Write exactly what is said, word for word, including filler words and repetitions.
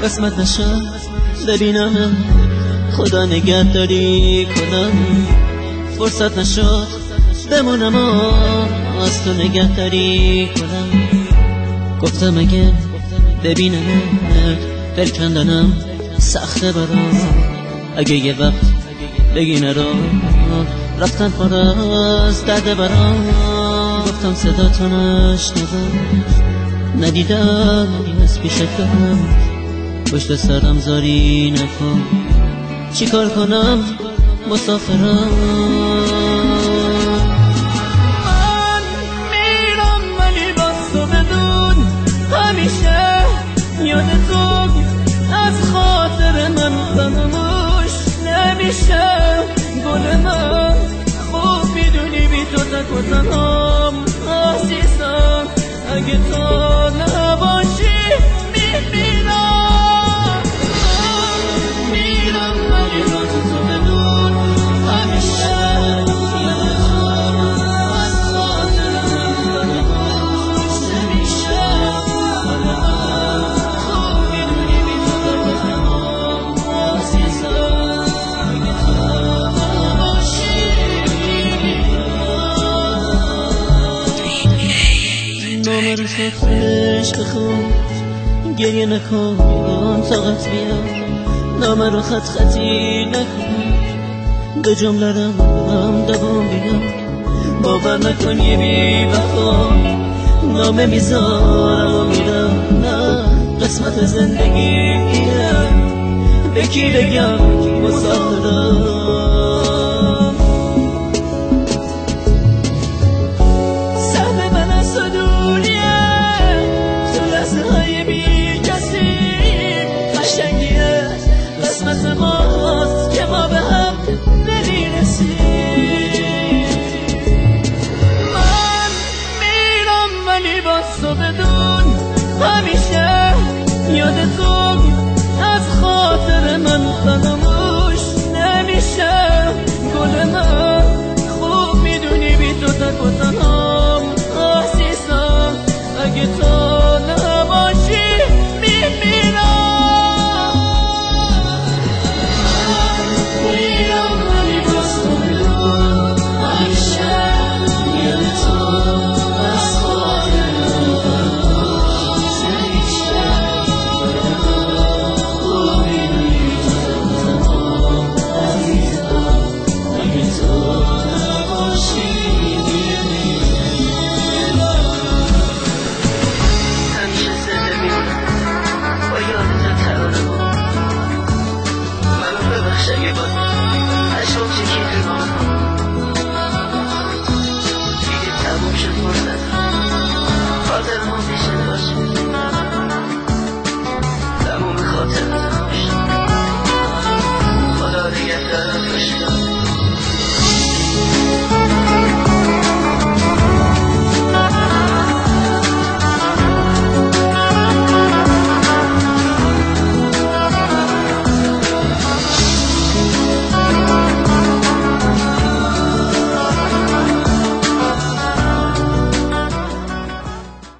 قسمت نشد ببینم خدا نگهداری کنم، فرصت نشد بمونم و از تو نگهداری کنم. گفتم اگه ببینمت دل کندنم سخته برام، اگه یه وقت بگی نرو رفتن پر از درد برام. گفتم صدا تو نشنیدم ندیدم از پیشتم، پشت سرم زاری نکن چی کار کنم مسافرم. من میرم ولی باز تو بدون همیشه یاد تو از خاطر من فراموش نمیشه. گل من خوب میدونی بی تو تک و تنهام عزیزم، اگه تو نباشی میمیرم. میرم ولی باز تو بدون همیشه یاد تو از خاطر من فراموش نمیشه. گل من خوب میدونی بی تو تک و تنهام عزیزم، اگه تو نباشی نامه رو خودش بخون، گریه نکن طاقت بیار. نامه رو خط خطی نکن، به جمله هم دوام بیار. باور نکن یه بی وفا نامه میذارم و میرم، نه قسمت زندگیه به کی بگم مسافرم. قسمت ماست که ما به هم نمیرسیم. من میرم ولی باز تو بدون